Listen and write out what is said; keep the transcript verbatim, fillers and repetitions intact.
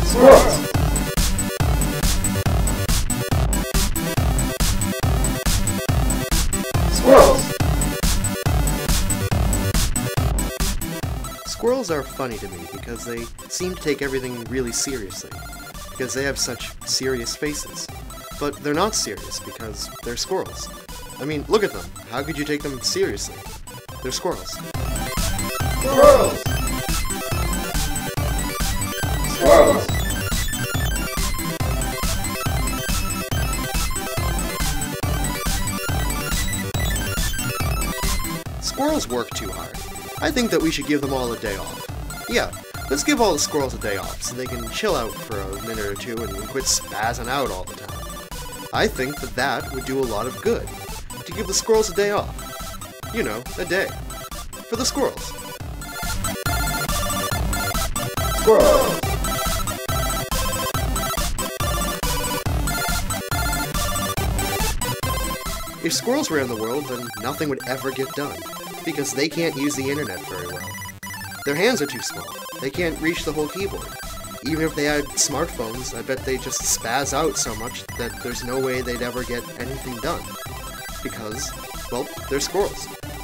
Squirrels! Squirrels! Squirrels are funny to me because they seem to take everything really seriously, because they have such serious faces. But they're not serious because they're squirrels. I mean, look at them. How could you take them seriously? They're squirrels. Squirrels! Squirrels! Squirrels work too hard. I think that we should give them all a day off. Yeah, let's give all the squirrels a day off so they can chill out for a minute or two and quit spazzing out all the time. I think that that would do a lot of good, to give the squirrels a day off. You know, a day. For the squirrels. Squirrels! If squirrels ran the world, then nothing would ever get done, because they can't use the internet very well. Their hands are too small. They can't reach the whole keyboard. Even if they had smartphones, I bet they'd just spaz out so much that there's no way they'd ever get anything done. Because, well, they're squirrels.